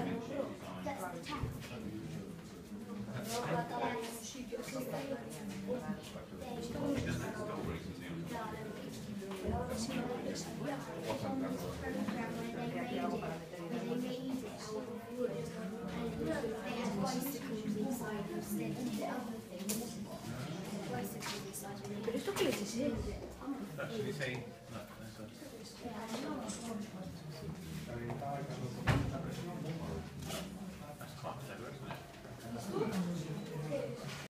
Pero esto qué leche es. Actually say, no, that's quite clever, isn't it?